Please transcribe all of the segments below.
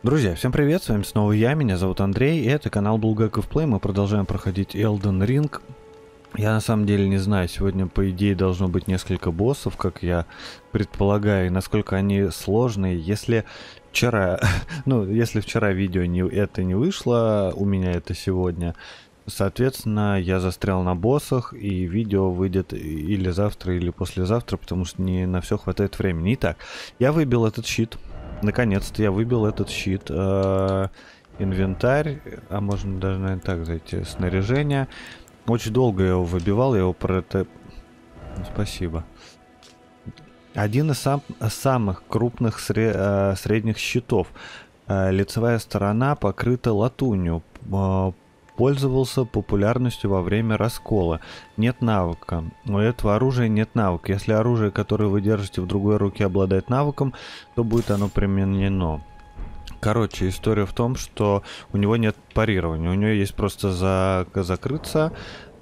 Друзья, всем привет, с вами снова я, меня зовут Андрей, и это канал Булгаков Плей, мы продолжаем проходить Elden Ring. Я на самом деле не знаю, сегодня по идее должно быть несколько боссов, как я предполагаю, и насколько они сложные. Если вчера, если вчера видео это не вышло, у меня это сегодня, соответственно, я застрял на боссах, и видео выйдет или завтра, или послезавтра, потому что не на все хватает времени. Итак, я выбил этот щит. Наконец-то я выбил этот щит. Инвентарь, а можно даже, наверное, так зайти. Снаряжение. Очень долго я его выбивал, я его Спасибо. Один из самых крупных средних щитов. Лицевая сторона покрыта латунью. Пользовался популярностью во время раскола. Нет навыка. У этого оружия нет навыка. Если оружие, которое вы держите в другой руке, обладает навыком, то будет оно применено. Короче, история в том, что у него нет парирования. У него есть просто закрыться.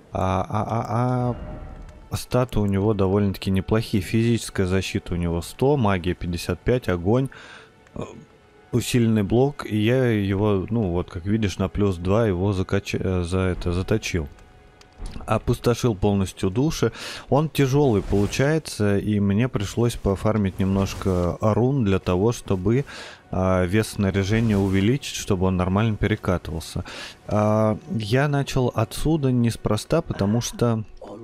Статы у него довольно-таки неплохие. Физическая защита у него 100, магия 55, огонь. Усиленный блок, и я его, как видишь, на плюс 2 его заточил. Опустошил полностью души. Он тяжелый получается, и мне пришлось пофармить немножко рун для того, чтобы вес снаряжения увеличить, чтобы он нормально перекатывался. Я начал отсюда неспроста, потому что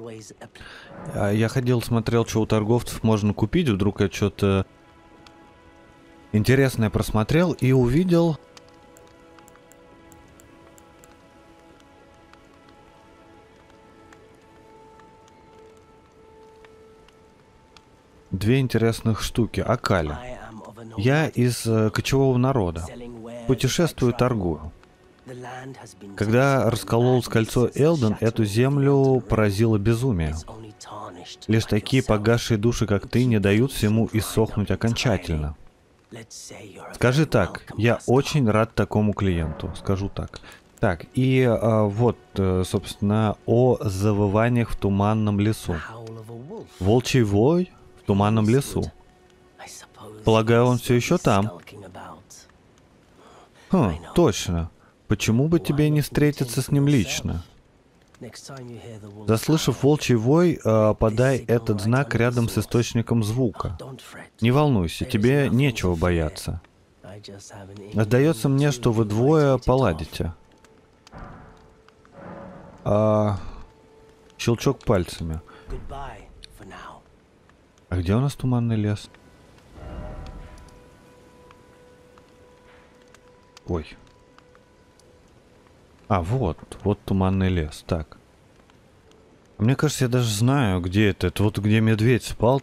я ходил, смотрел, что у торговцев можно купить, вдруг я что-то интересное просмотрел и увидел две интересных штуки. Акали. Я из кочевого народа. Путешествую, торгую. Когда раскололось кольцо Элден, эту землю поразило безумие. Лишь такие погасшие души, как ты, не дают всему иссохнуть окончательно. Скажи так, я очень рад такому клиенту, скажу так. Так, и собственно, о завываниях в туманном лесу. Волчий вой в туманном лесу. Полагаю, он все еще там. Точно. Почему бы тебе не встретиться с ним лично? Заслышав волчий вой, подай этот знак рядом с источником звука. Не волнуйся, тебе нечего бояться. Сдается мне, что вы двое поладите. Щелчок пальцами. А где у нас туманный лес? Ой. Вот туманный лес. Так. Мне кажется, я даже знаю, где это. Это вот где медведь спал.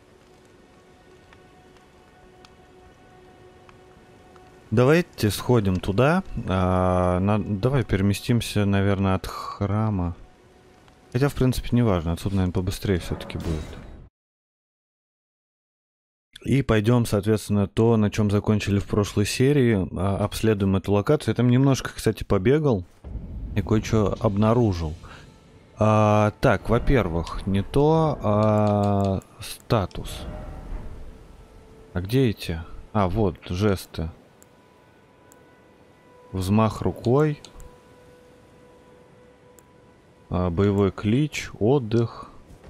Давайте сходим туда. Давай переместимся, наверное, от храма. Хотя, в принципе, не важно. Отсюда, наверное, побыстрее все-таки будет. И пойдем, соответственно, то, на чем закончили в прошлой серии. Обследуем эту локацию. Я там немножко, кстати, побегал. И кое-что обнаружил. Так, во-первых, не то, статус. А где эти? Вот, жесты. Взмах рукой. Боевой клич, отдых.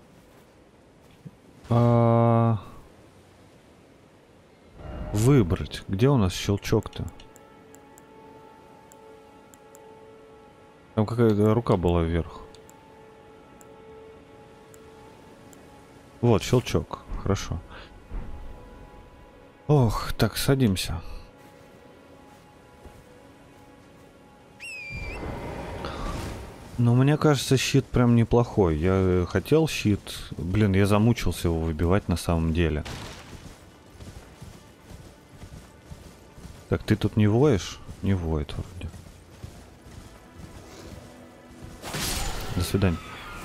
Выбрать. Где у нас щелчок-то? Там какая-то рука была вверх. Вот, щелчок. Хорошо. Ох, так, садимся. Но мне кажется, щит прям неплохой. Я хотел щит. Блин, я замучился его выбивать на самом деле. Так, ты тут не воешь? Не воет вроде. До свидания.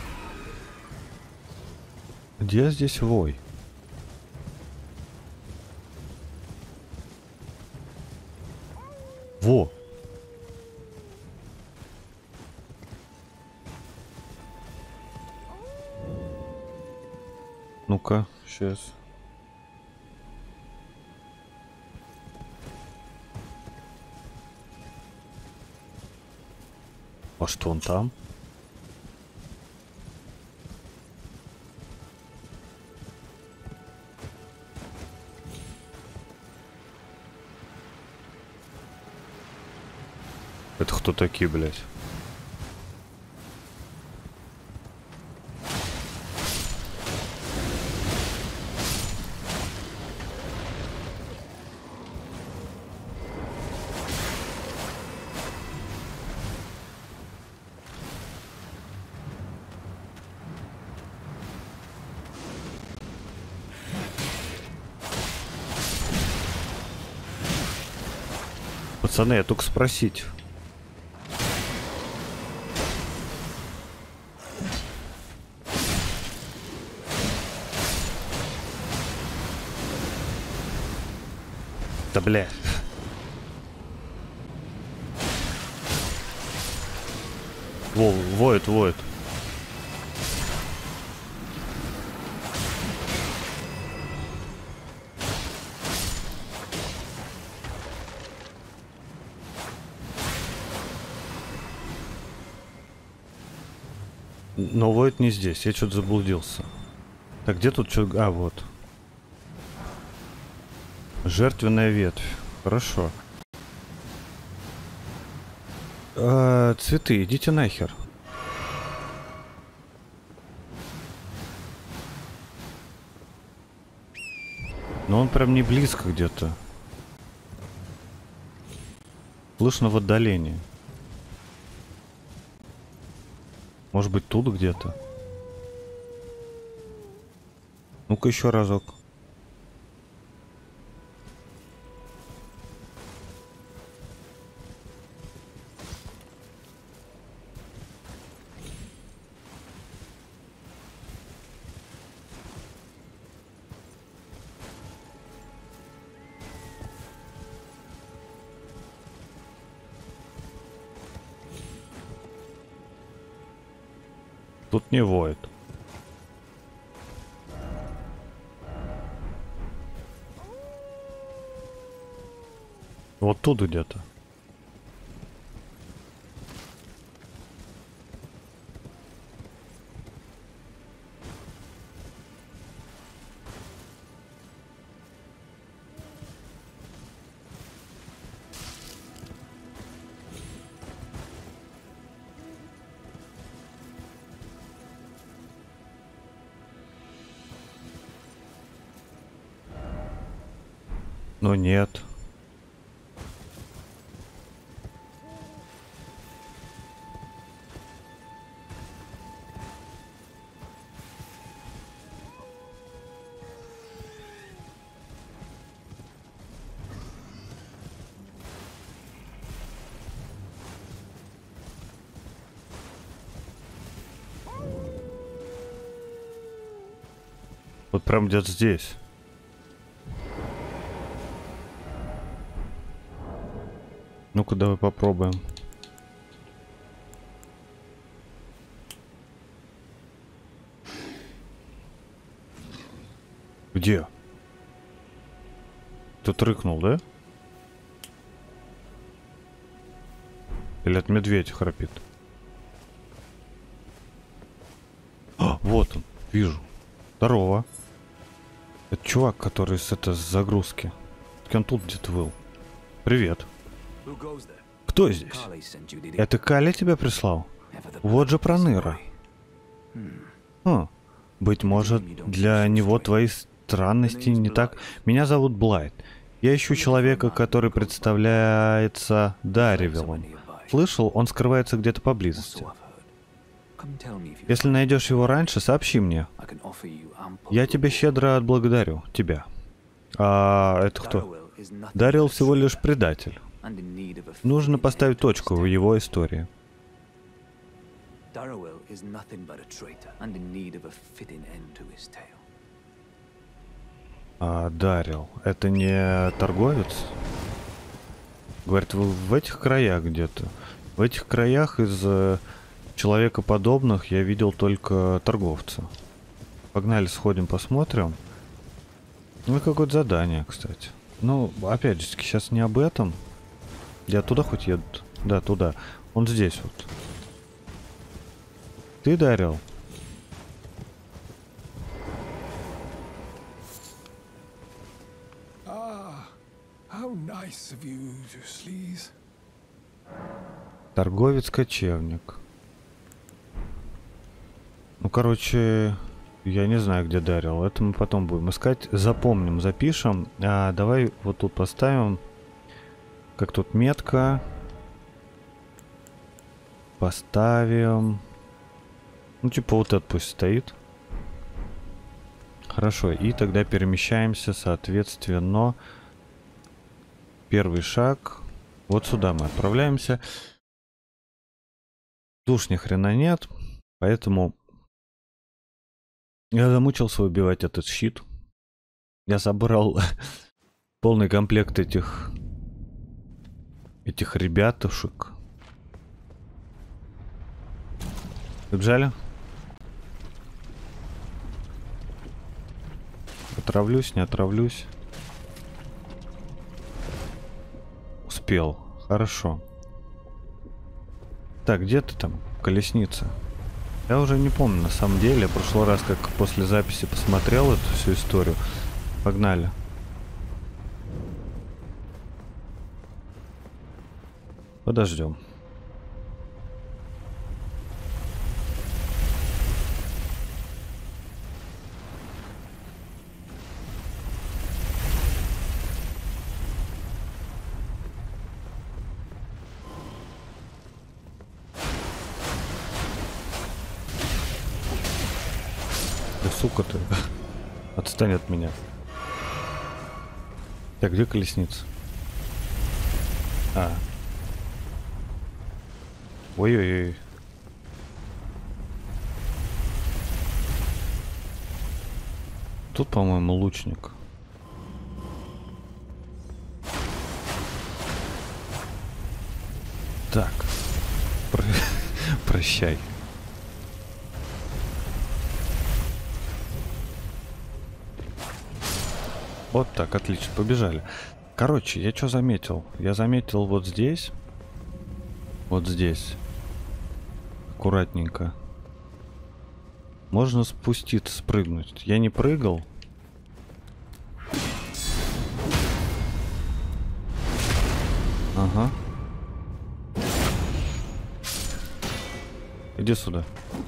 Где здесь вой? Во! Ну-ка, сейчас. Может, вон там? Это кто такие, блядь? Пацаны, я только спросить. Да бля. Воет, воет. Но воет не здесь, я что-то заблудился. Так, где тут что? А, вот. Жертвенная ветвь. Хорошо. Цветы, идите нахер. Но он прям не близко где-то. Слышно в отдалении. Может быть, тут где-то? Ну-ка еще разок. Тут не воет. Вот тут где-то. Но нет. Вот прям где-то здесь. Ну-ка, давай попробуем. Где? Тут рыкнул, да? Или от медведя храпит? А, вот он, вижу. Здорово. Это чувак, который с загрузки. Он тут где-то был. Привет. Кто здесь? Это Калли тебя прислал? Вот же проныра. Быть может, для него твои странности не так... Меня зовут Блайт. Я ищу человека, который представляется Дарривиллом. Слышал, он скрывается где-то поблизости. Если найдешь его раньше, сообщи мне. Я тебя щедро отблагодарю. Тебя. А это кто? Даррилл всего лишь предатель. Нужно поставить точку в его истории. А Даррилл, это не торговец? Говорит, вы в этих краях где-то. В этих краях из человекоподобных я видел только торговца. Погнали, сходим, посмотрим. Ну, какое-то задание, кстати. Ну, опять же, сейчас не об этом. Я туда хоть едут? Да, туда. Он здесь вот. Ты дарил? How nice of you to sleaze. Торговец-кочевник. Ну, короче, я не знаю, где дарил. Это мы потом будем искать. Запомним, запишем. А давай вот тут поставим. Как тут метка. Поставим. Ну, типа вот это пусть стоит. Хорошо. И тогда перемещаемся, соответственно. Первый шаг. Вот сюда мы отправляемся. Душ ни хрена нет. Поэтому я замучился выбивать этот щит. Я собрал полный комплект этих ребятушек. Побежали? Отравлюсь, не отравлюсь. Успел. Хорошо. Так, где ты там, колесница? Я уже не помню, на самом деле. В прошлый раз, как после записи посмотрел эту всю историю. Погнали. Подождем. Сука ты. Отстань от меня. Так, где колесница? А. Ой-ой-ой. Тут, по-моему, лучник. Так. Прощай. Вот так, отлично, побежали. Короче, я что заметил? Я заметил вот здесь. Вот здесь. Аккуратненько. Можно спуститься, спрыгнуть. Я не прыгал. Ага. Иди сюда.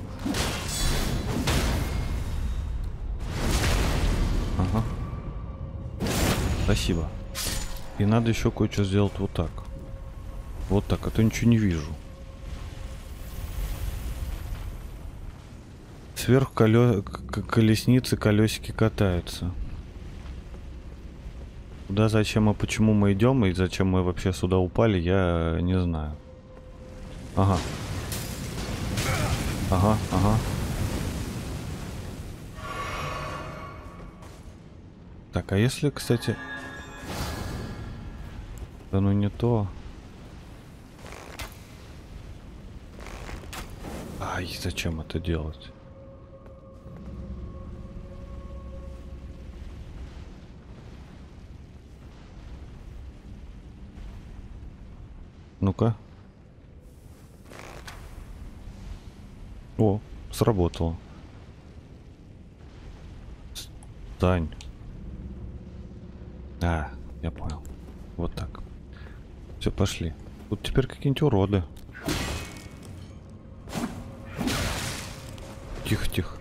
Ага. Спасибо. И надо еще кое-что сделать вот так. Вот так, а то ничего не вижу. Сверху колесницы, колесики катаются. Куда, зачем и почему мы идем, и зачем мы вообще сюда упали, я не знаю. Ага. Ага, ага. Так, а если, кстати... Да ну не то. Ай, зачем это делать? Ну-ка. О, сработало. Стань. А, я понял. Вот так. Все, пошли. Тут теперь какие-нибудь уроды. Тихо, тихо.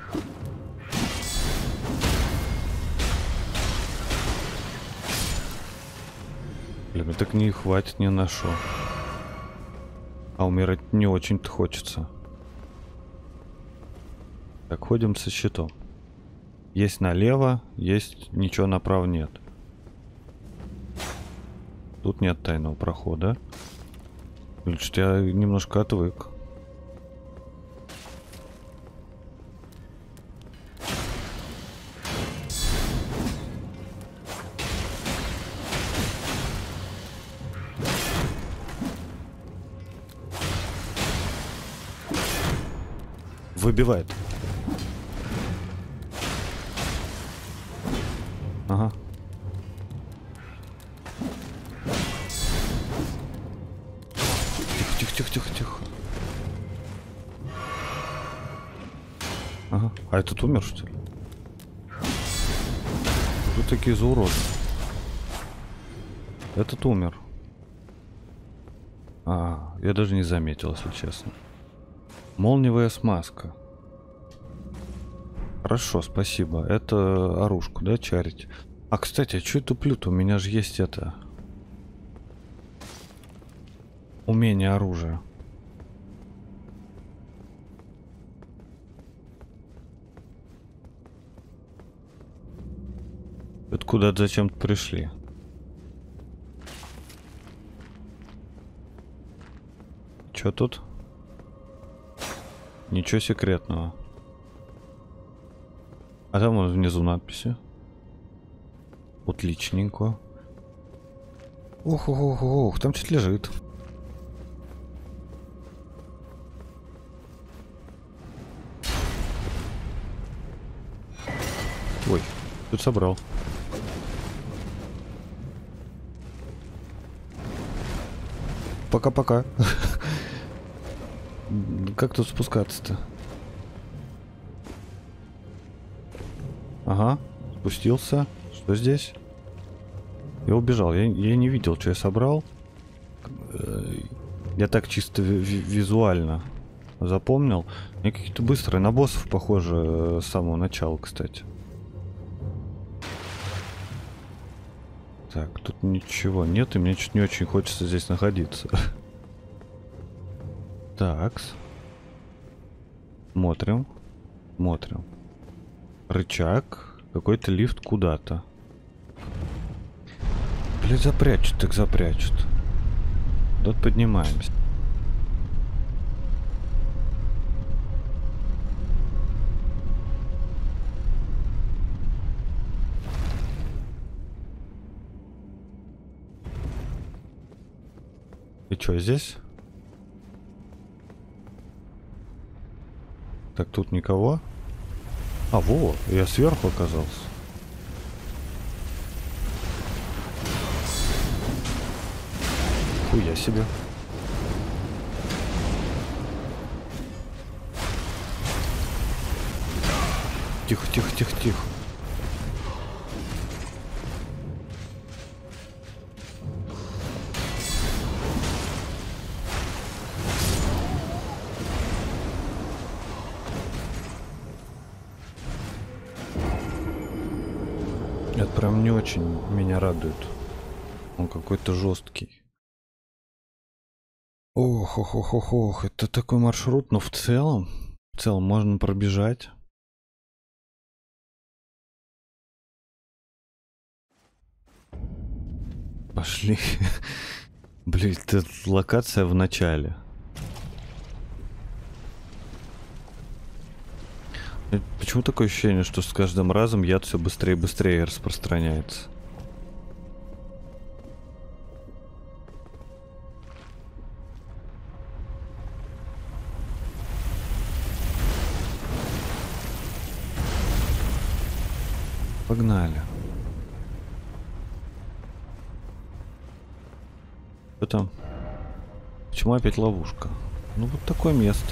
Блин, мне так не хватит ни на шо. А умирать не очень-то хочется. Так, ходим со щитом. Есть налево, есть ничего направо нет. Тут нет тайного прохода. Блин, что я немножко отвык. Выбивает. Ага. Тихо, тихо, тихо, тихо, тихо. А этот умер, что ли? Вы такие зауроды. Этот умер. А, я даже не заметил, если честно. Молниевая смазка. Хорошо, спасибо. Это оружку, да, чарить? А, кстати, а что я туплю-то? У меня же есть это... Умение оружия. Это куда-то зачем-то пришли. Чё тут? Ничего секретного. А там вот внизу надписи. Отличненько. Ох, там что-то лежит. Ой, тут собрал. Пока-пока. Как тут спускаться-то? Ага, спустился. Что здесь? Я убежал. Я не видел, что я собрал. Я так чисто визуально запомнил. Они какие-то быстрые. На боссов похоже с самого начала, кстати. Так, тут ничего нет, и мне чуть не очень хочется здесь находиться. Такс. Смотрим. Смотрим. Рычаг. Какой-то лифт куда-то. Блин, запрячут, так запрячут. Тут поднимаемся. И что здесь? Так, тут никого. А, во, я сверху оказался. Хуя себе. Тихо, тихо, тихо, тихо. Это прям не очень меня радует. Он какой-то жесткий. Ох, это такой маршрут, но в целом можно пробежать. Пошли. Блин, это локация в начале. Почему такое ощущение, что с каждым разом яд все быстрее и быстрее распространяется? Погнали. Что там? Почему опять ловушка? Ну вот такое место.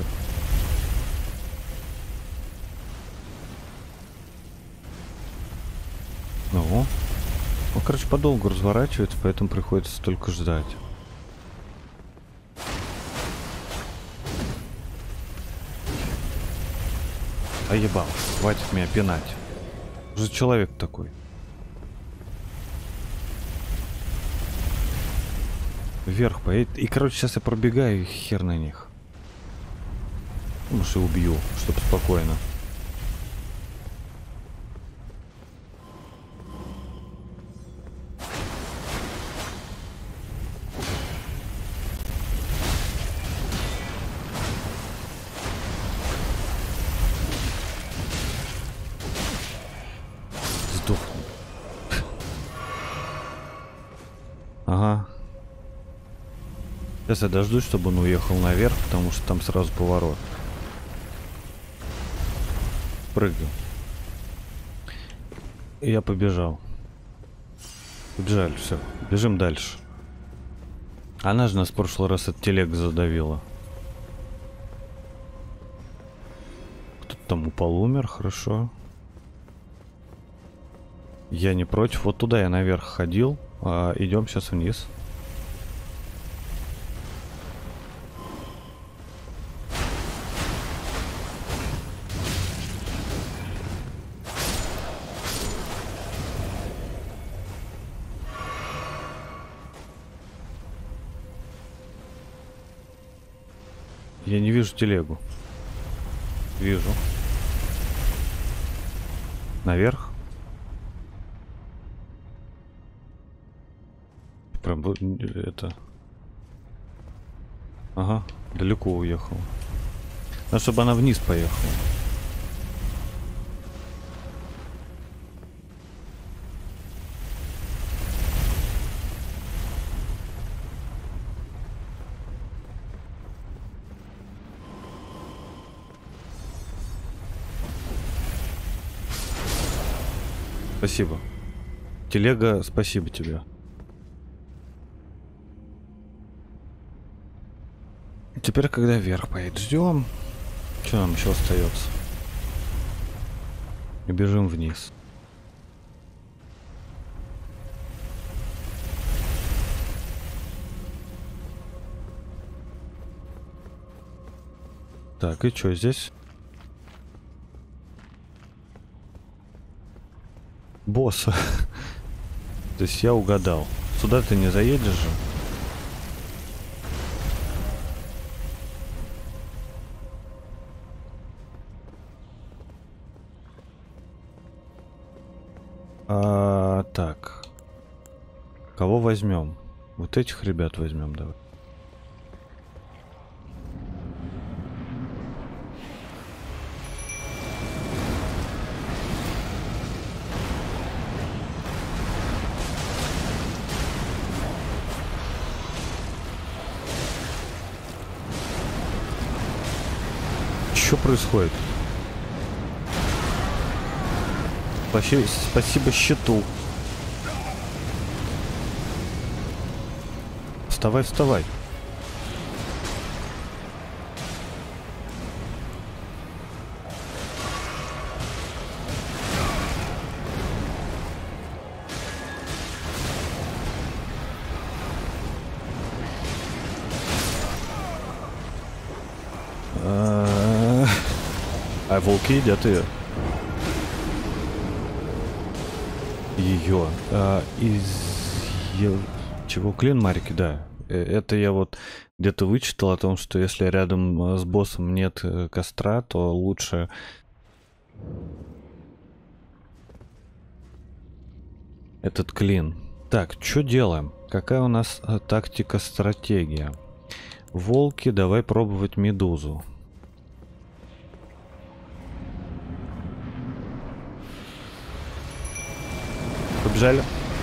Ну, он, короче, подолгу разворачивается, поэтому приходится только ждать. А ебал, хватит меня пинать. Что за человек такой? Вверх поедет. И, короче, сейчас я пробегаю, и хер на них. Может, и убью, чтобы спокойно. Сдохну. Ага. Сейчас я дождусь, чтобы он уехал наверх, потому что там сразу поворот. Прыгаю. И я побежал. Побежали, все. Бежим дальше. Она же нас в прошлый раз от телег задавила. Там упал, умер, хорошо. Я не против. Вот туда я наверх ходил. Идем сейчас вниз. Я не вижу телегу. Вижу. Наверх. Прям это... Ага, далеко уехала. Надо, чтобы она вниз поехала. Спасибо. Телега, спасибо тебе. Теперь, когда вверх поедет, ждем. Что нам еще остается? И бежим вниз. Так, и что здесь? Босса. То есть я угадал. Сюда ты не заедешь же? Так. Кого возьмем? Вот этих ребят возьмем, давай. Что происходит? Спасибо щиту. Вставай, вставай. А волки едят ее. Ее. Чего? Клин-марки, да. Это я вот где-то вычитал о том, что если рядом с боссом нет костра, то лучше... Этот клин. Так, что делаем? Какая у нас тактика-стратегия? Волки, давай пробовать медузу. Побежали.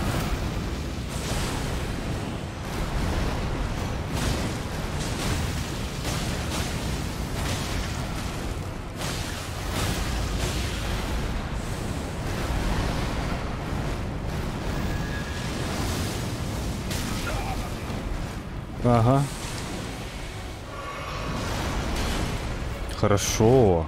Ага. Хорошо.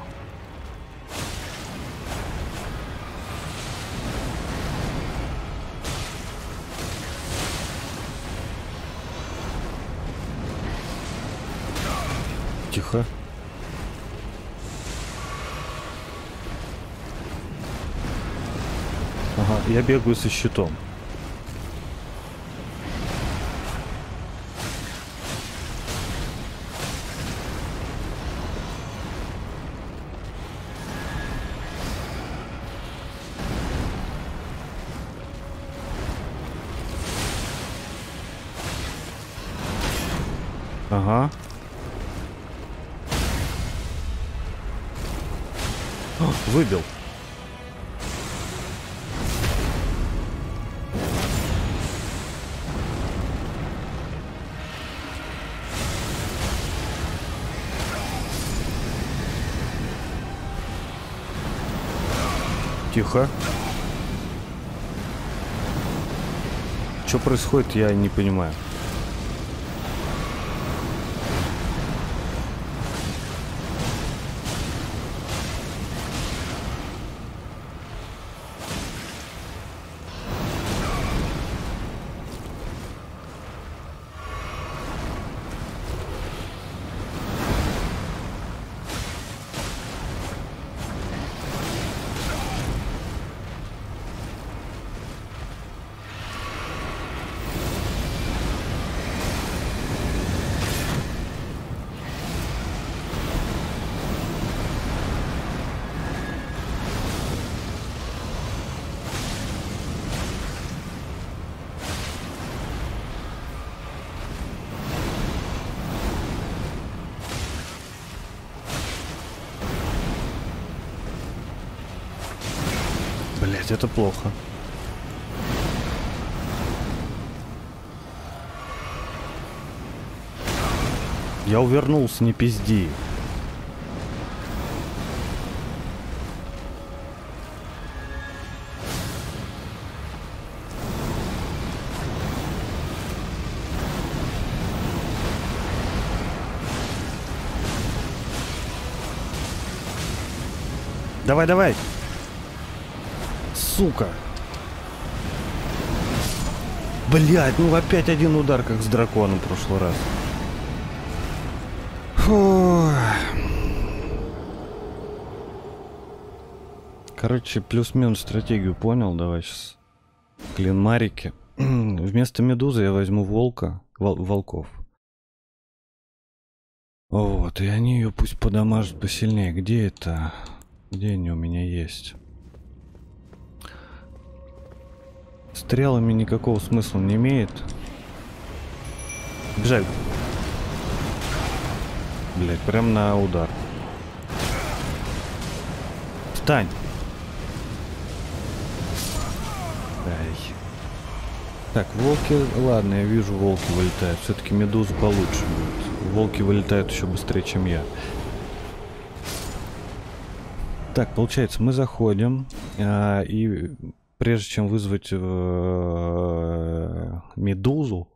Тихо. Ага, я бегаю со щитом. Ага. О, выбил. Тихо. Что происходит, я не понимаю. Блять, это плохо. Я увернулся, не пизди. Давай, давай. Сука. Блядь, ну опять один удар, как с драконом в прошлый раз. Фу. Короче, плюс-минус стратегию понял. Давай сейчас. Клинмарики. Вместо медузы я возьму волка. Волков. Вот, и они ее пусть подамажат посильнее. Где это? Где они у меня есть? Стрелами никакого смысла не имеет. Бежать. Блять, прям на удар. Встань. Ай. Так, волки... Ладно, я вижу, волки вылетают. Все-таки медуза получше будет. Волки вылетают еще быстрее, чем я. Так, получается, мы заходим, и прежде чем вызвать медузу,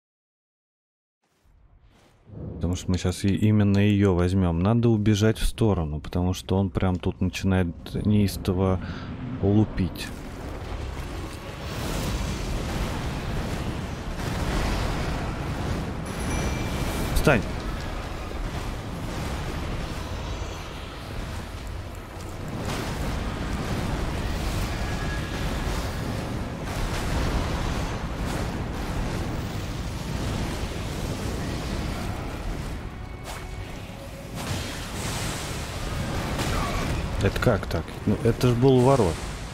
потому что мы сейчас именно ее возьмем, надо убежать в сторону, потому что он прям тут начинает неистово лупить. Встань! Это как так? Ну, это же был ворот.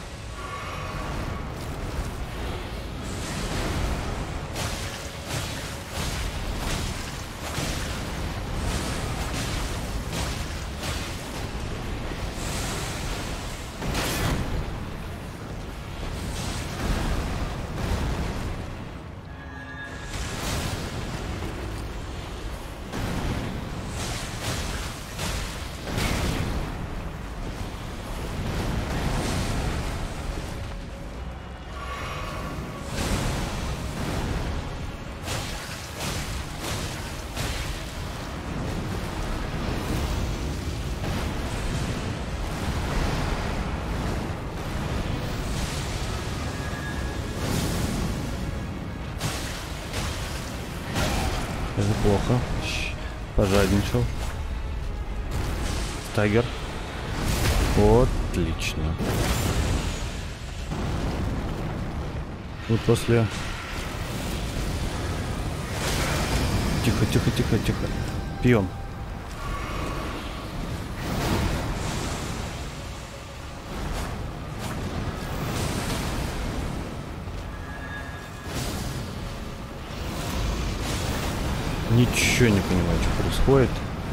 Это плохо. Пожадничал. Тайгер. Отлично. Вот после... Тихо, тихо, тихо, тихо. Пьем. Ничего не понимаю, что происходит.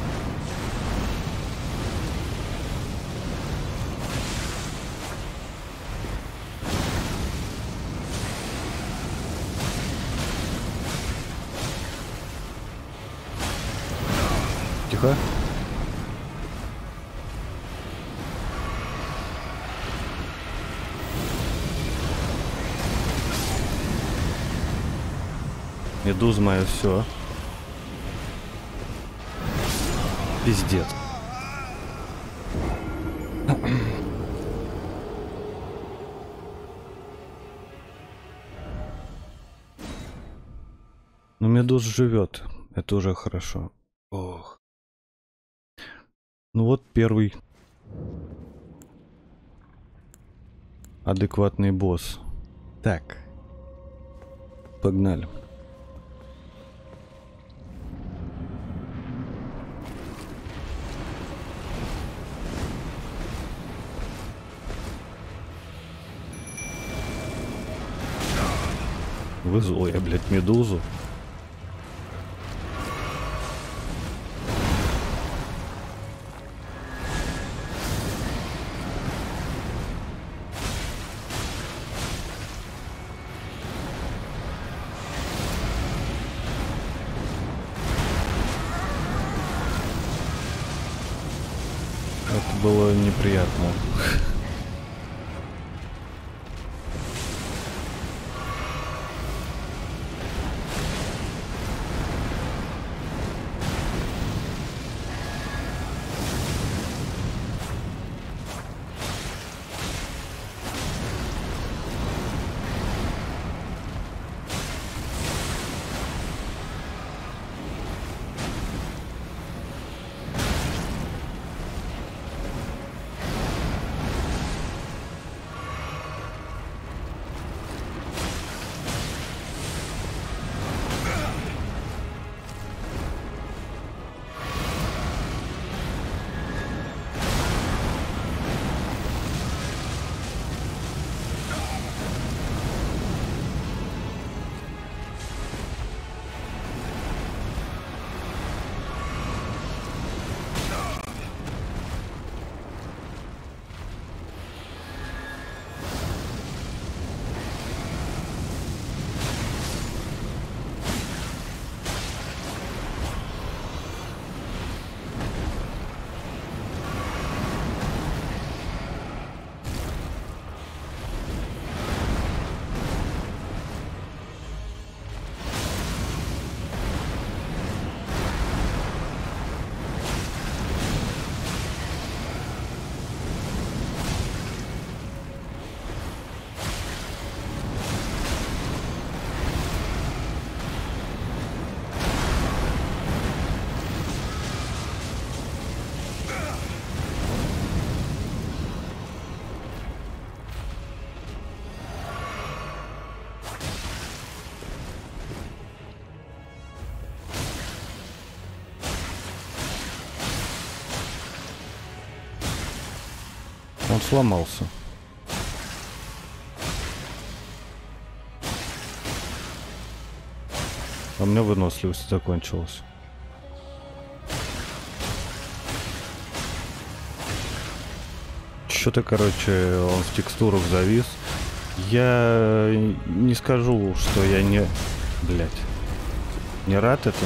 Тихо. Медуза моя, все. Пиздец. Но медуза живет. Это уже хорошо. Ох. Ну вот первый адекватный босс. Так. Погнали. Вызвал я, блядь, медузу. было неприятно. Он сломался. А у меня выносливость закончилась. Что-то, короче, он в текстурах завис. Я не скажу, что я не... Блять. Не рад этому.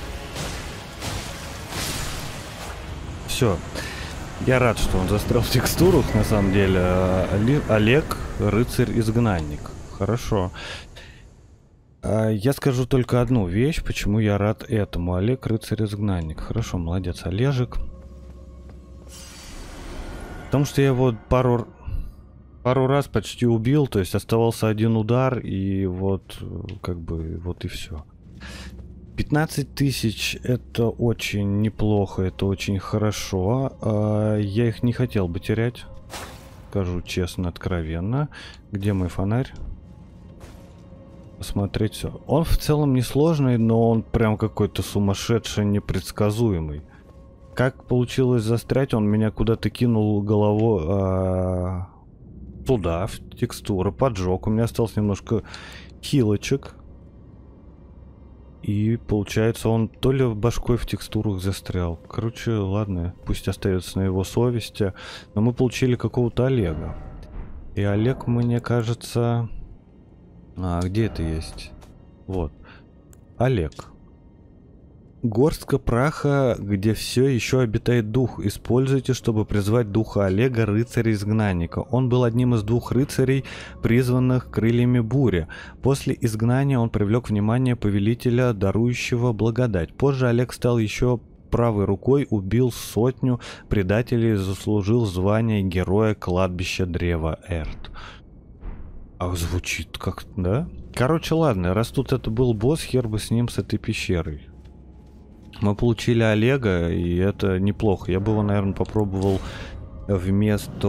Все. Я рад, что он застрял в текстурах, на самом деле. Олег, рыцарь-изгнанник. Хорошо. Я скажу только одну вещь, почему я рад этому. Олег, рыцарь-изгнанник. Хорошо, молодец, Олежек. Потому что я его пару раз почти убил, то есть оставался один удар, и вот, как бы, вот и все. 15 тысяч это очень неплохо, это очень хорошо. Я их не хотел бы терять, скажу честно, откровенно. Где мой фонарь? Посмотреть все. Он в целом несложный, но он прям какой-то сумасшедший, непредсказуемый. Как получилось застрять, он меня куда-то кинул головой туда, в текстуру, поджег. У меня осталось немножко хилочек. И получается, он то ли башкой в текстурах застрял. Короче, ладно, пусть остается на его совести. Но мы получили какого-то Олега. И Олег, мне кажется... где это есть? Вот. Олег. Горстка праха, где все еще обитает дух. Используйте, чтобы призвать духа Олега, рыцаря-изгнанника. Он был одним из 2 рыцарей, призванных крыльями бури. После изгнания он привлек внимание повелителя, дарующего благодать. Позже Олег стал еще правой рукой, убил 100 предателей и заслужил звание героя кладбища Древа Эрт. Ах, звучит как, да? Короче, ладно, раз тут это был босс, хер бы с ним, с этой пещерой. Мы получили Олега, и это неплохо. Я бы его, наверное, попробовал вместо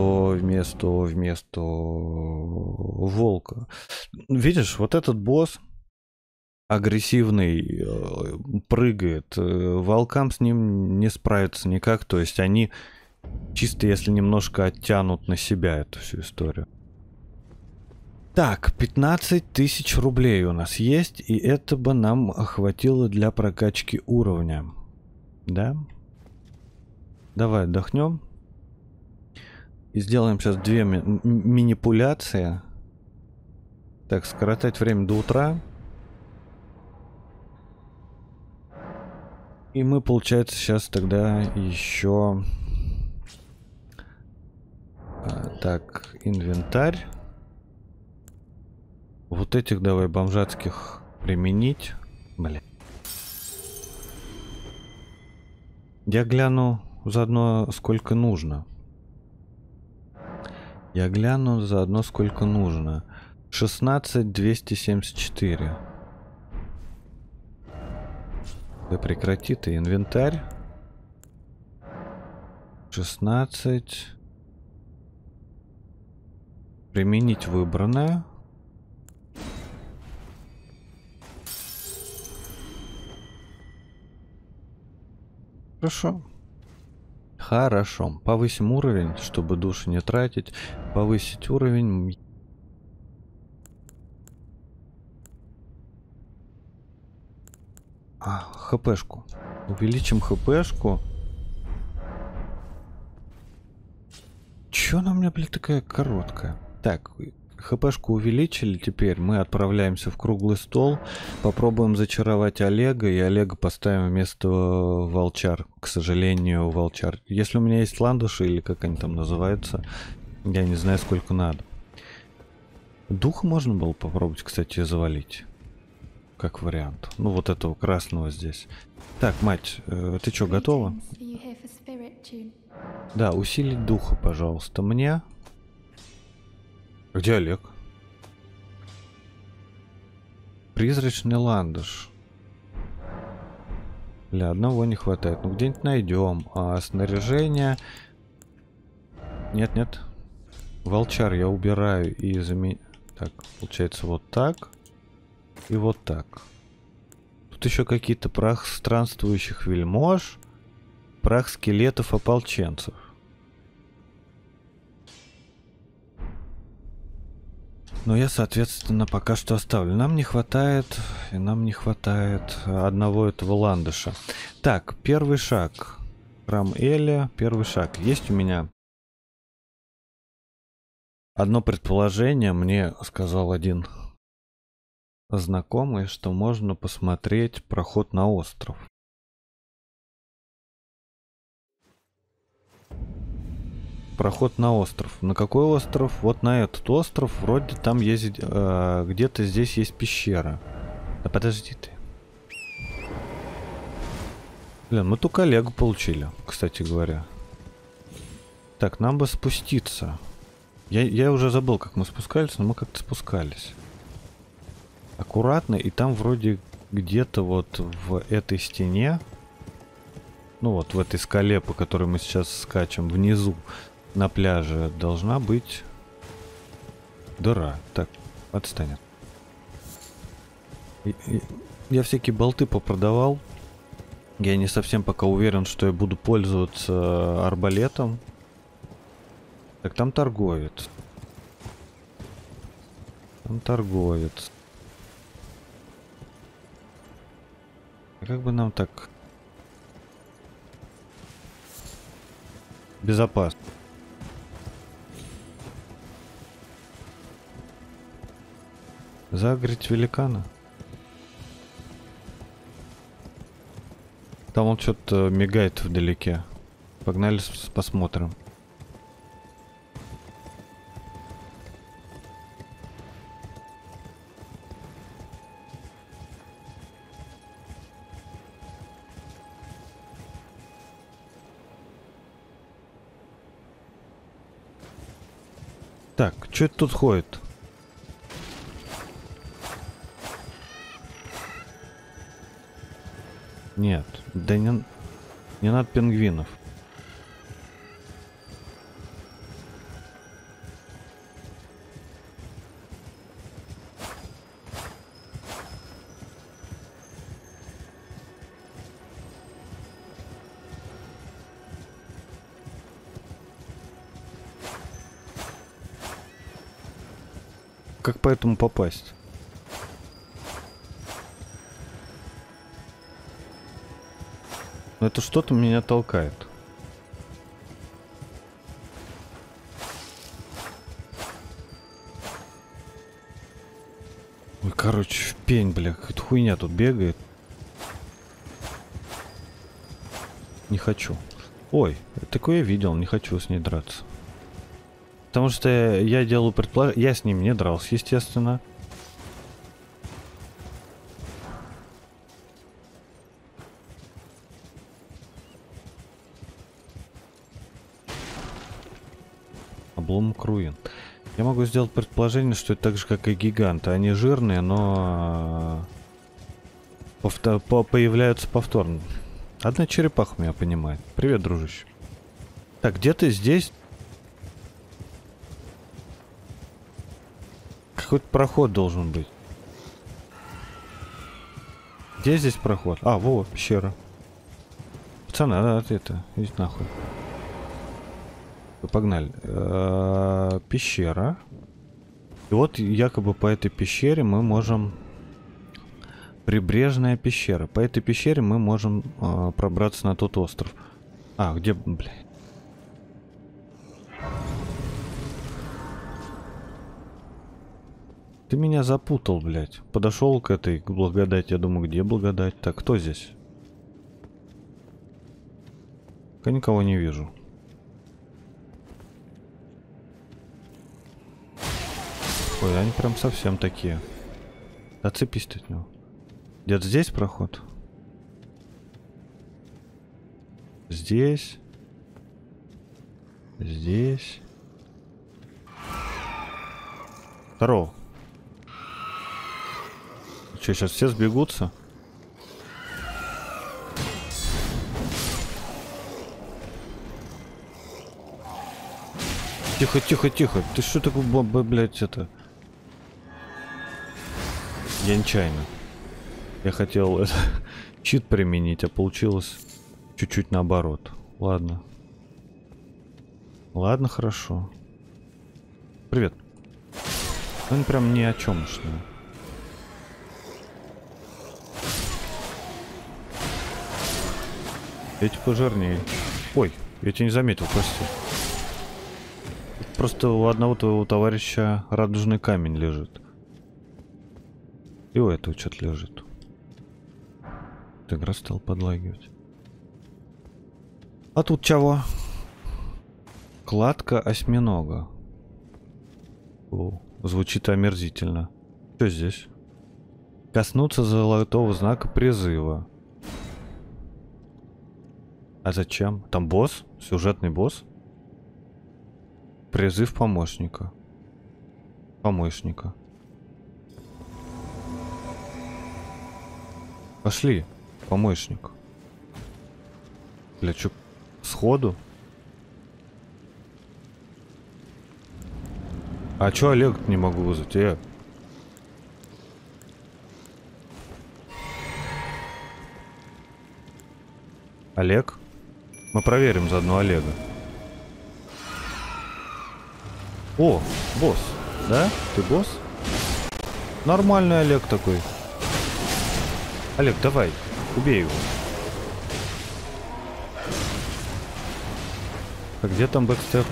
волка. Видишь, вот этот босс агрессивный, прыгает. Волкам с ним не справиться никак. То есть они чисто, если немножко оттянут на себя эту всю историю. Так, 15 тысяч рублей у нас есть, и это бы нам хватило для прокачки уровня. Да? Давай отдохнем. И сделаем сейчас 2 манипуляции. Так, скоротать время до утра. И мы, получается, сейчас тогда еще Так, инвентарь. Вот этих давай бомжатских применить. Блин. Я гляну заодно, сколько нужно. 16,274. Да прекрати ты, инвентарь. 16. Применить выбранное. Хорошо. Хорошо. Повысим уровень, чтобы души не тратить. Повысить уровень. ХПшку. Увеличим ХПшку. Чё она у меня, блин, такая короткая? Так, ХПшку увеличили. Теперь мы отправляемся в круглый стол. Попробуем зачаровать Олега. И Олега поставим вместо волчар. К сожалению, волчар. Если у меня есть ландыши, или как они там называются, я не знаю, сколько надо. Духа можно было попробовать, кстати, завалить. Как вариант. Ну, вот этого красного здесь. Так, мать, ты что, готова? Да, усилить духа, пожалуйста, мне. Где Олег? Призрачный ландыш. Для одного не хватает. Ну, где-нибудь найдем. А снаряжение... Нет. Волчар я убираю и заменяю. Так, получается вот так. И вот так. Тут еще какие-то прах странствующих вельмож. Прах скелетов ополченцев. Но я, соответственно, пока что оставлю. Нам не хватает одного этого ландыша. Так, первый шаг. Храм Эля, первый шаг. Есть у меня одно предположение. Мне сказал один знакомый, что можно посмотреть проход на остров. Проход на остров. На какой остров? Вот на этот остров. Вроде там есть... где-то здесь есть пещера. Да подожди ты. Блин, мы только Олегу получили, кстати говоря. Так, нам бы спуститься. Я уже забыл, как мы спускались, но мы как-то спускались. Аккуратно, и там вроде где-то вот в этой стене, ну вот в этой скале, по которой мы сейчас скачем, внизу на пляже должна быть дыра. Так, отстанет. Я всякие болты попродавал. Я не совсем пока уверен, что я буду пользоваться арбалетом. Так, там торговец. Там торговец. А как бы нам так безопасно? Загреть великана? Там он что-то мигает вдалеке. Погнали, посмотрим. Так, что это тут ходит? Нет, да не надо пингвинов. Как по этому попасть? Но это что-то меня толкает. Ой, короче, в пень, бля, какая-то хуйня тут бегает. Не хочу. Ой, такое я видел, не хочу с ней драться. Потому что я делаю предположение. Я с ним не дрался, естественно. Обломок руин. Я могу сделать предположение, что это так же, как и гиганты. Они жирные, но появляются повторно. Одна черепаха меня понимает. Привет, дружище. Так, где ты здесь? Какой-то проход должен быть. Где здесь проход? А, во, пещера. Пацаны, это, иди нахуй. Погнали. Пещера. И вот якобы по этой пещере мы можем... Прибрежная пещера. По этой пещере мы можем пробраться на тот остров. А, где, блядь? Ты меня запутал, блядь. Подошел к этой к благодати. Я думаю, где благодать? Так, кто здесь? Я никого не вижу. Ой, они прям совсем такие. Отцепись ты от него. Где-то здесь проход? Здесь. Здесь. Здорово. Что, сейчас все сбегутся? Тихо, тихо, тихо. Ты что такое, блядь, это? Я нечаянно. Я хотел это, чит применить, а получилось чуть-чуть наоборот. Ладно. Ладно, хорошо. Привет. Он прям ни о чем что. Эти пожирнее. Ой, я тебя не заметил, прости. Просто у одного твоего товарища радужный камень лежит. И у этого что-то лежит. Игра стала подлагивать. А тут чего? Кладка осьминога. О, звучит омерзительно. Что здесь? Коснуться золотого знака призыва. А зачем? Там босс? Сюжетный босс? Призыв помощника. Помощника. Пошли. Помощник. Бля, чё, сходу? А чё Олег не могу вызвать? Олег? Мы проверим заодно Олега. О, босс. Да? Ты босс? Нормальный Олег такой. Олег, давай. Убей его. А где там бэкстеп?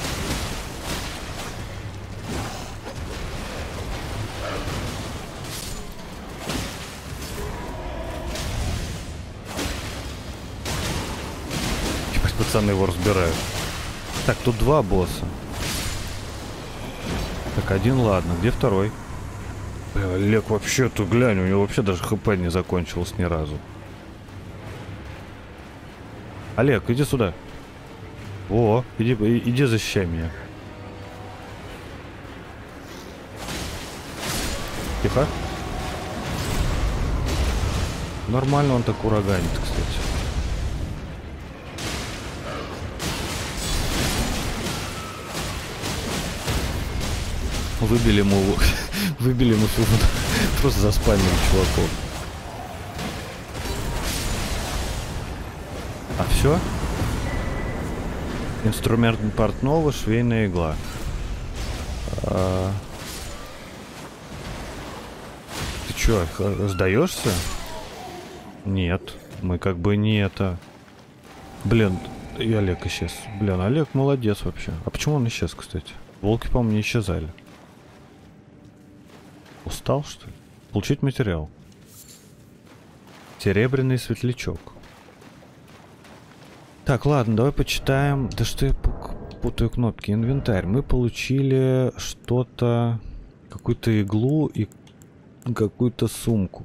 Ебать, пацаны его разбирают. Так, тут два босса. Так, один, ладно. Где второй? Бля, Олег вообще, тут глянь, у него вообще даже хп не закончилось ни разу. Олег, иди сюда. О, иди защищай меня. Тихо. Нормально он так ураганит, кстати. Выбили ему просто заспамили чуваков. А все? Инструмент портного, швейная игла. Ты чё, сдаешься? Нет, мы как бы не это. Блин, и Олег исчез. Блин, Олег молодец вообще. А почему он исчез, кстати? Волки, по-моему, не исчезали. Устал, что ли? Получить материал. Серебряный светлячок. Так, ладно, давай почитаем. Да что я... Путаю кнопки. Инвентарь. Мы получили что-то, какую-то иглу и какую-то сумку.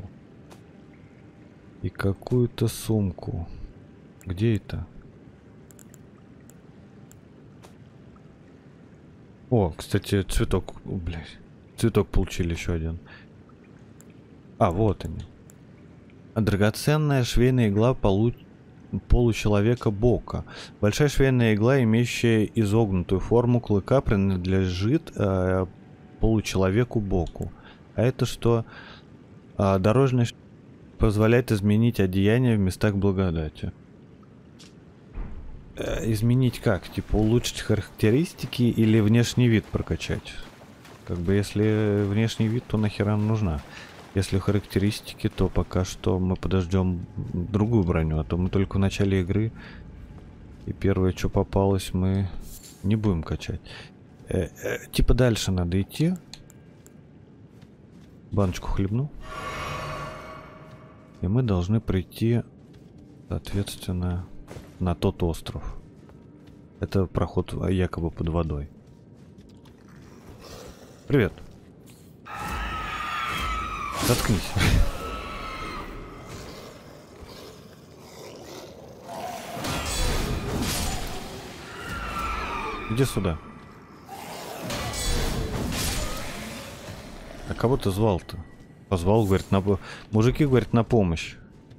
И какую-то сумку. Где это? О, кстати, цветок. Блядь. Цветок получили еще один. А, вот они. Драгоценная швейная игла получеловека Бока. Большая швейная игла, имеющая изогнутую форму клыка, принадлежит получеловеку Боку. А это что? Дорожный позволяет изменить одеяние в местах благодати. Изменить как? Типа улучшить характеристики или внешний вид прокачать? Как бы если внешний вид, то нахера нужна? Если характеристики, то пока что мы подождем другую броню, а то мы только в начале игры. И первое, что попалось, мы не будем качать. Типа дальше надо идти. Баночку хлебну. И мы должны прийти, соответственно, на тот остров. Это проход якобы под водой. Привет. Заткнись. Иди сюда. А кого ты звал-то? Позвал, говорит, мужики, говорит, на помощь.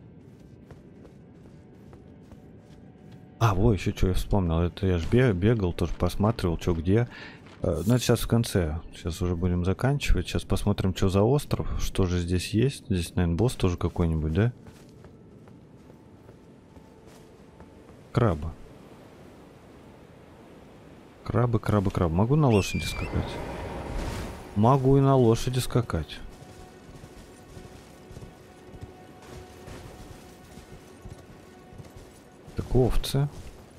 А, во, еще что я вспомнил. Это я ж бегал, тоже посматривал, что где. Ну, это сейчас в конце. Сейчас уже будем заканчивать. Сейчас посмотрим, что за остров. Что же здесь есть. Здесь, наверное, босс тоже какой-нибудь, да? Крабы. Крабы, крабы, крабы. Могу на лошади скакать? Могу и на лошади скакать. Так, овцы.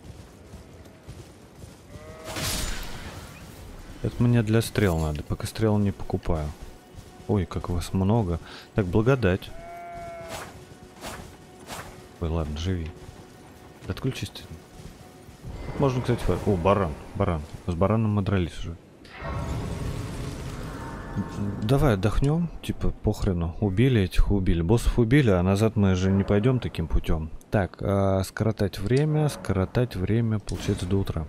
Это мне для стрел надо. Пока стрел не покупаю. Ой, как вас много. Так, благодать. Ой, ладно, живи. Отключись ты. Можно, кстати... О, баран. Баран. С бараном мы дрались уже. Давай отдохнем. Типа, похрену. Убили этих, убили. Боссов убили, а назад мы же не пойдем таким путем. Так, скоротать время. Скоротать время, получается, до утра.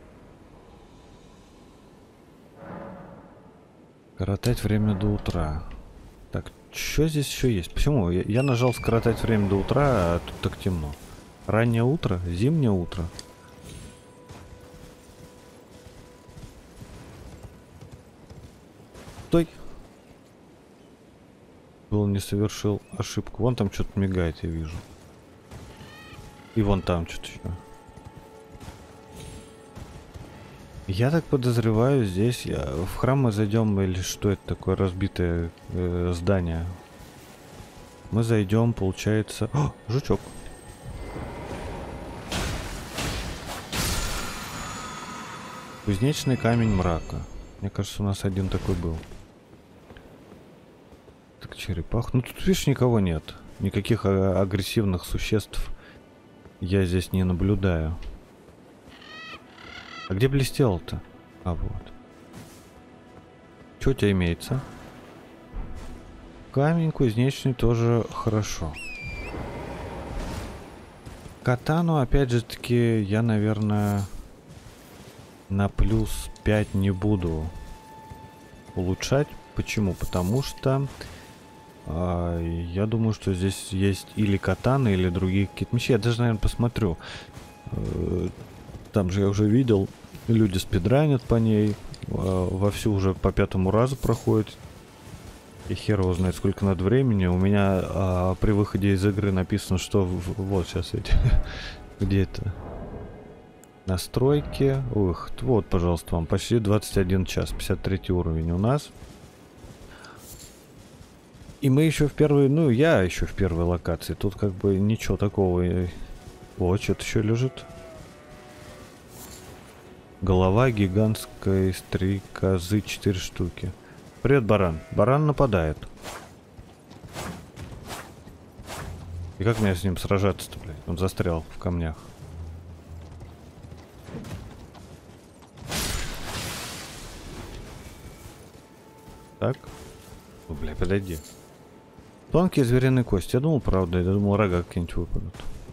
Скоротать время до утра. Так, что здесь еще есть? Почему? Я нажал скоротать время до утра, а тут так темно. Раннее утро? Зимнее утро? Стой! Был не совершил ошибку. Вон там что-то мигает, я вижу. И вон там что-то еще. Я так подозреваю, здесь в храм мы зайдем, или что это такое разбитое здание. Мы зайдем, получается... О, жучок. Кузнечный камень мрака. Мне кажется, у нас один такой был. Так, черепах. Ну тут, видишь, никого нет. Никаких агрессивных существ я здесь не наблюдаю. А где блестело-то? А вот. Что у тебя имеется? Камень кузнечный тоже хорошо. Катану, опять же таки, я, наверное, на плюс 5 не буду улучшать. Почему? Потому что я думаю, что здесь есть или катаны, или другие какие-то мечи. Я даже, наверное, посмотрю. Там же я уже видел, люди спидранят по ней, вовсю уже по 5-му разу проходит. И хер его знает, сколько надо времени. У меня при выходе из игры написано, что... Вот сейчас эти... Где это? Настройки. Ух, вот, пожалуйста, вам почти 21 час. 53 уровень у нас. И мы еще в первой... Ну, я еще в первой локации. Тут как бы ничего такого... О, что-то еще лежит. Голова гигантской стрекозы 4 штуки. Привет, баран. Баран нападает. И как мне с ним сражаться-то, блядь? Он застрял в камнях. Так. О, бля, подойди. Тонкие звериные кости. Я думал, правда, я думал, рога какие-нибудь выпадут.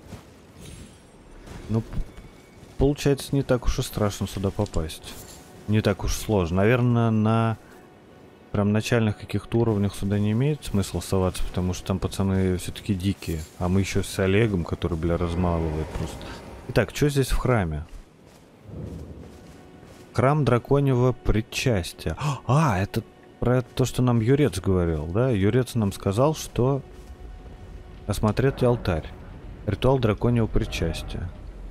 Ну, получается, не так уж и страшно сюда попасть. Не так уж сложно. Наверное, на прям начальных каких-то уровнях сюда не имеет смысла соваться, потому что там пацаны все-таки дикие. А мы еще с Олегом, который, бля, размалывает просто. Итак, что здесь в храме? Храм драконьего причастия. А, это про то, что нам Юрец говорил, да? Юрец нам сказал, что осмотреть алтарь. Ритуал драконьего причастия.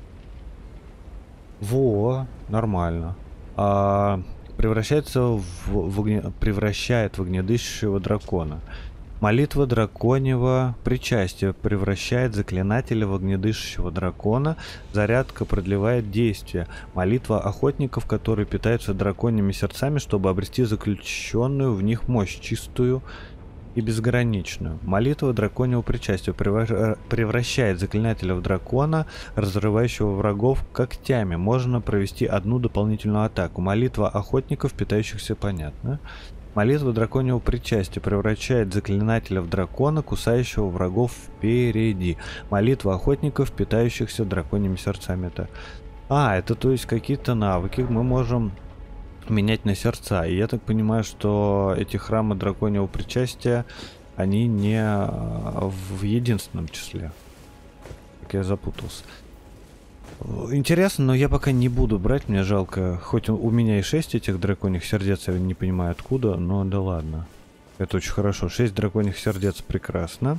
Во, нормально. Превращает в огнедышащего дракона. Молитва драконьего причастия превращает заклинателя в огнедышащего дракона. Зарядка продлевает действие. Молитва охотников, которые питаются драконьими сердцами, чтобы обрести заключенную в них мощь, чистую и безграничную. Молитва драконьего причастия превращает заклинателя в дракона, разрывающего врагов когтями. Можно провести одну дополнительную атаку. Молитва охотников, питающихся, понятно. Молитва драконьего причастия превращает заклинателя в дракона, кусающего врагов впереди. Молитва охотников, питающихся драконьими сердцами. Это то есть какие-то навыки мы можем менять на сердца. И я так понимаю, что эти храмы драконьего причастия, они не в единственном числе. Как я запутался. Интересно, но я пока не буду брать, мне жалко. Хоть у меня и 6 этих драконьих сердец, я не понимаю откуда, но да ладно. Это очень хорошо. 6 драконьих сердец, прекрасно.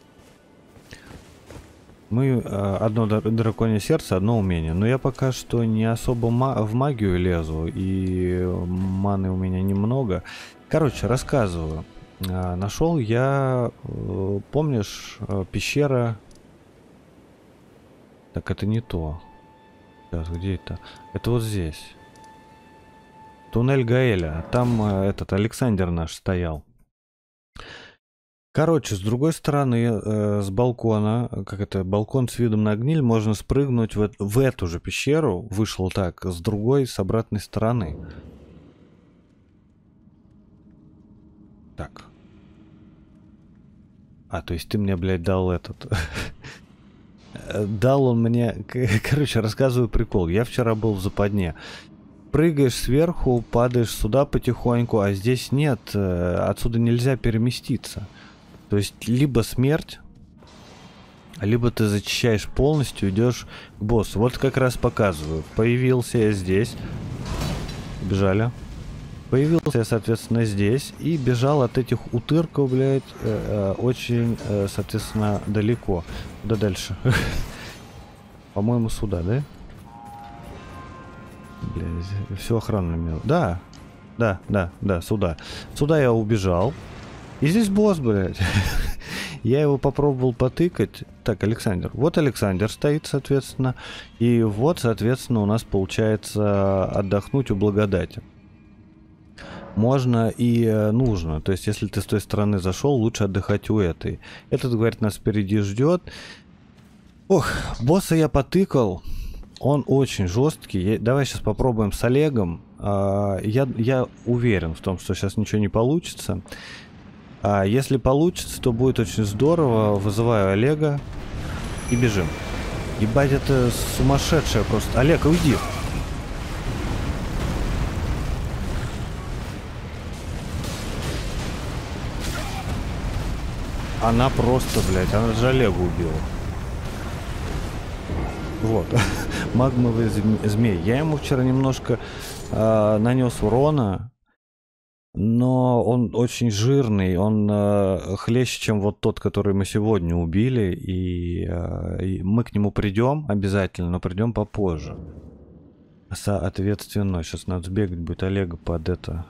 Мы одно драконье сердце, одно умение. Но я пока что не особо в магию лезу, и маны у меня немного. Короче, рассказываю. Нашел я, помнишь, пещера... Так, это не то. Сейчас, где это? Это вот здесь. Туннель Гаэля. Там этот Александр наш стоял. Короче, с другой стороны, с балкона, как это, балкон с видом на гниль, можно спрыгнуть в эту же пещеру. Вышло так, с другой, с обратной стороны. Так. То есть ты мне, блядь, дал этот... Дал он мне... Короче, рассказываю прикол. Я вчера был в западне. Прыгаешь сверху, падаешь сюда потихоньку, а здесь нет. Отсюда нельзя переместиться. То есть либо смерть, либо ты зачищаешь полностью, идешь к боссу. Вот как раз показываю. Появился я здесь. Бежали. Появился я, соответственно, здесь. И бежал от этих утырков, блядь, очень, соответственно, далеко. Куда дальше? По-моему, сюда, да? Блядь, все охрана меня. Да, сюда. Сюда я убежал. И здесь босс, блядь. Я его попробовал потыкать. Так, Александр. Вот Александр стоит, соответственно. И вот, соответственно, у нас получается отдохнуть у благодати. Можно и нужно. То есть, если ты с той стороны зашел, лучше отдыхать у этой. Этот, говорит, нас впереди ждет. Ох, босса я потыкал. Он очень жесткий. Давай сейчас попробуем с Олегом. Я уверен в том, что сейчас ничего не получится. Если получится, то будет очень здорово. Вызываю Олега и бежим. Ебать, это сумасшедшая просто. Олег, уйди. Она просто, блядь, она же Олегу убила. Вот. Магмовый змей. Я ему вчера немножко нанес урона. Но он очень жирный, он хлеще, чем вот тот, который мы сегодня убили, и мы к нему придем обязательно, но придем попозже. Соответственно, сейчас надо сбегать будет Олега под это,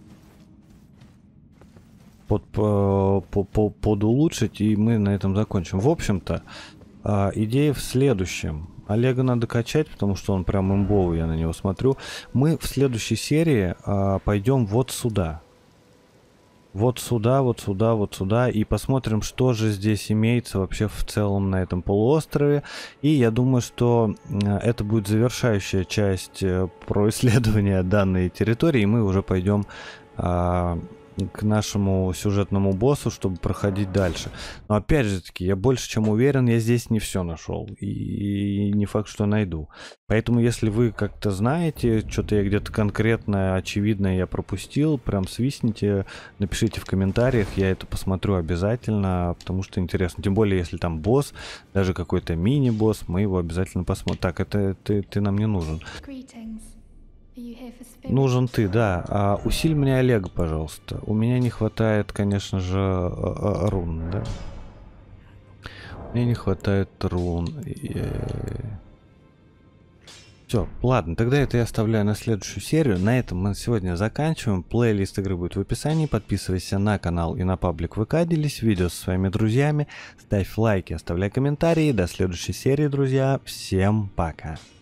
под улучшить, и мы на этом закончим. В общем-то, идея в следующем. Олега надо качать, потому что он прям имбовый, я на него смотрю. Мы в следующей серии пойдем вот сюда. Вот сюда, вот сюда, вот сюда. И посмотрим, что же здесь имеется вообще в целом на этом полуострове. И я думаю, что это будет завершающая часть про исследование данной территории. И мы уже пойдем к нашему сюжетному боссу, чтобы проходить дальше. Но опять же таки, я больше чем уверен, я здесь не все нашел. И не факт, что найду. Поэтому, если вы как-то знаете, что-то я где-то конкретное, очевидное я пропустил, прям свистните, напишите в комментариях, я это посмотрю обязательно, потому что интересно. Тем более, если там босс, даже какой-то мини-босс, мы его обязательно посмотрим. Так, это ты нам не нужен. Нужен ты, да. Усиль мне Олега, пожалуйста. У меня не хватает, конечно же, рун, да? Мне не хватает рун. Все, ладно, тогда это я оставляю на следующую серию. На этом мы сегодня заканчиваем. Плейлист игры будет в описании. Подписывайся на канал и на паблик ВК. Делись видео со своими друзьями. Ставь лайки, оставляй комментарии. До следующей серии, друзья. Всем пока.